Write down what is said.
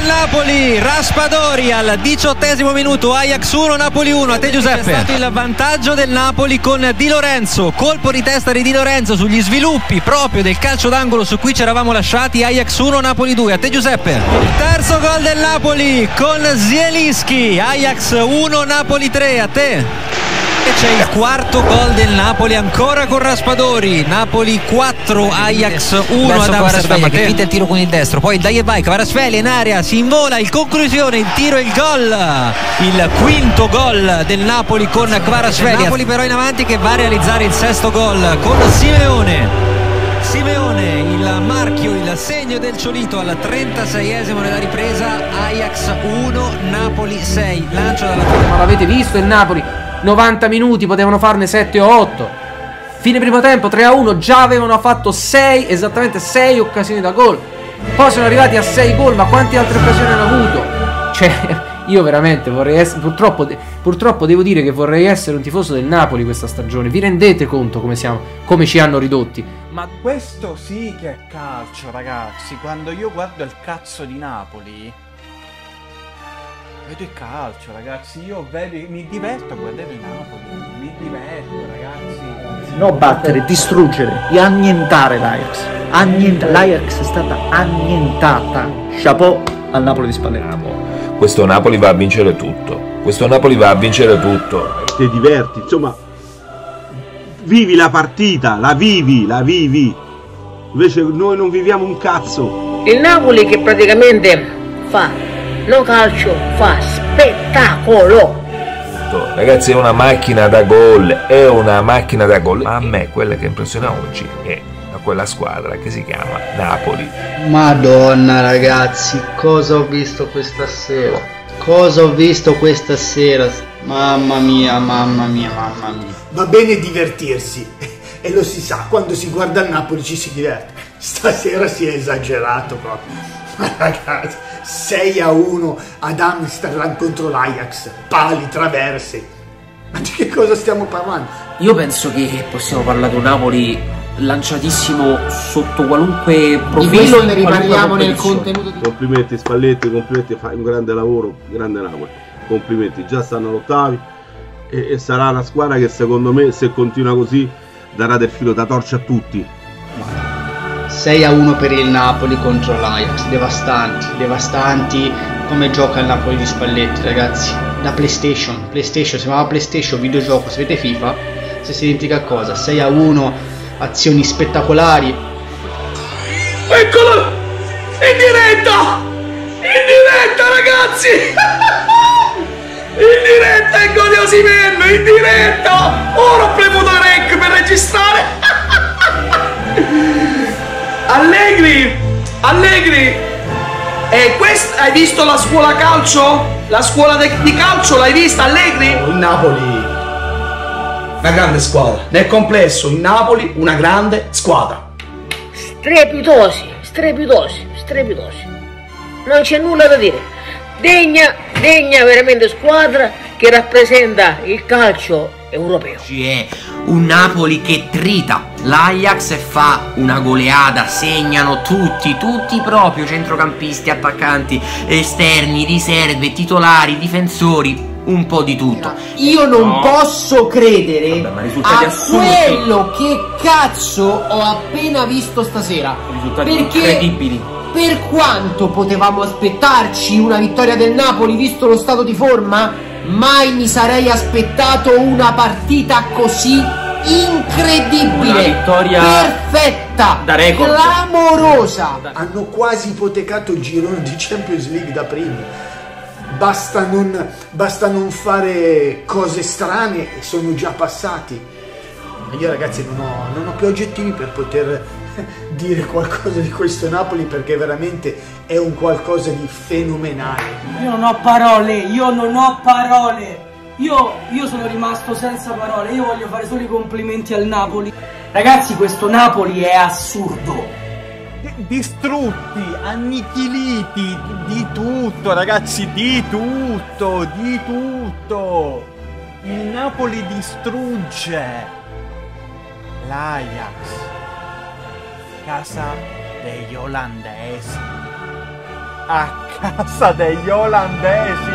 del Napoli, Raspadori al 18° minuto, Ajax 1, Napoli 1. A te Giuseppe. È stato il vantaggio del Napoli con Di Lorenzo, colpo di testa di Di Lorenzo sugli sviluppi proprio del calcio d'angolo su cui ci eravamo lasciati. Ajax 1, Napoli 2. A te Giuseppe. Il terzo gol del Napoli con Zielinski, Ajax 1, Napoli 3. A te. E c'è il quarto gol del Napoli ancora con Raspadori, Napoli 4, Ajax 1 ad Kvaratskhelia che finta il tiro con il destro, poi dai e vai, Kvaratskhelia in area, si invola, in conclusione il tiro e il gol, il quinto gol del Napoli con Kvaratskhelia. Napoli però in avanti che va a realizzare il sesto gol con Simeone. Simeone, il marchio, il segno del Ciolito al 36esimo della ripresa. Ajax 1, Napoli 6. Lancio dalla torre. Ma l'avete visto il Napoli? 90 minuti, potevano farne 7 o 8. Fine primo tempo 3-1, già avevano fatto 6, esattamente 6 occasioni da gol. Poi sono arrivati a 6 gol, ma quante altre occasioni hanno avuto? Cioè, io veramente vorrei essere, purtroppo devo dire che vorrei essere un tifoso del Napoli questa stagione. Vi rendete conto come siamo, come ci hanno ridotti? Ma questo sì che è calcio, ragazzi. Quando io guardo il cazzo di Napoli, vedo il calcio, ragazzi. Io vedo, mi diverto a guardare il Napoli. Mi diverto, ragazzi. No, battere, distruggere e annientare l'Ajax. L'Ajax è stata annientata. Chapeau al Napoli di Spalletti. Questo Napoli va a vincere tutto. Questo Napoli va a vincere tutto. Ti diverti, insomma, vivi la partita, la vivi. Invece noi non viviamo un cazzo. Il Napoli che praticamente fa, non calcio, fa spettacolo. Ragazzi, è una macchina da gol, è una macchina da gol. Ma a me quella che impressiona oggi è quella squadra che si chiama Napoli. Madonna ragazzi, cosa ho visto questa sera? Cosa ho visto questa sera? Mamma mia, mamma mia, mamma mia. Va bene divertirsi, e lo si sa, quando si guarda il Napoli ci si diverte. Stasera si è esagerato proprio. Ma ragazzi, 6-1 ad Amsterdam contro l'Ajax, pali, traverse. Ma di che cosa stiamo parlando? Io penso che possiamo parlare di un Napoli lanciatissimo sotto qualunque profilo. Di questo ne riparliamo nel contenuto di... Complimenti Spalletti, complimenti, fai un grande lavoro, grande Napoli. Complimenti, già stanno all'ottavi e sarà una squadra che secondo me, se continua così, darà del filo da torcia a tutti. 6-1 per il Napoli contro l'Ajax, devastanti come gioca il Napoli di Spalletti, ragazzi. Da PlayStation, si chiamava PlayStation, videogioco, se avete FIFA, se si identifica cosa, 6-1, azioni spettacolari. Eccolo! In diretta! In diretta, ragazzi! In diretta il gol di Osimhen, in diretta! Ora ho premuto rec per registrare! Allegri! E hai visto la scuola calcio? La scuola di calcio l'hai vista, Allegri? Il Napoli, una grande squadra. Nel complesso, il Napoli, una grande squadra. Strepitosi. Non c'è nulla da dire. Degna veramente squadra che rappresenta il calcio europeo. È un Napoli che trita l'Ajax e fa una goleada, segnano tutti proprio, centrocampisti, attaccanti, esterni, riserve, titolari, difensori, un po' di tutto. Io non posso credere a quello che cazzo ho appena visto stasera. Risultati incredibili. Per quanto potevamo aspettarci una vittoria del Napoli visto lo stato di forma, mai mi sarei aspettato una partita così incredibile, una vittoria perfetta, da record, clamorosa. Hanno quasi ipotecato il girone di Champions League da primi. Basta non fare cose strane e sono già passati. Io ragazzi non ho più aggettivi per poter dire qualcosa di questo Napoli, perché veramente è un qualcosa di fenomenale. Io non ho parole. Io sono rimasto senza parole. Io voglio fare solo i complimenti al Napoli. Ragazzi, questo Napoli è assurdo. Distrutti, annichiliti, di tutto ragazzi, di tutto. Il Napoli distrugge l'Ajax, casa degli olandesi, a casa degli olandesi.